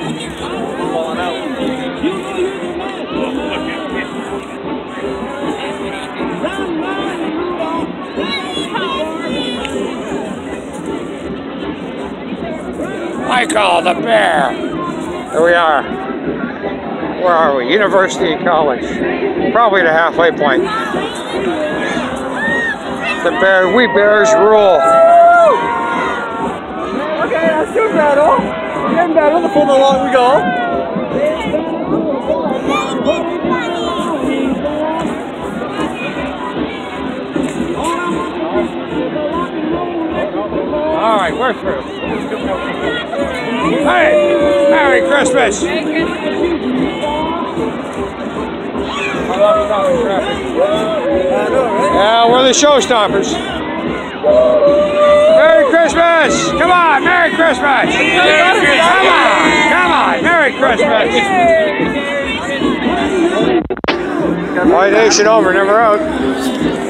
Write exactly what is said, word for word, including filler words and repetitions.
Falling out. Michael the bear. Here we are. Where are we? University College. Probably the halfway point. The bear, we bears rule. Okay, that's too battle. We're getting better the further along we go. All right, we're through. Hey, Merry Christmas! Yeah, we're the showstoppers. Merry Christmas! Come on, Merry Christmas! Come on, come on, Merry Christmas! White Nation over, never out.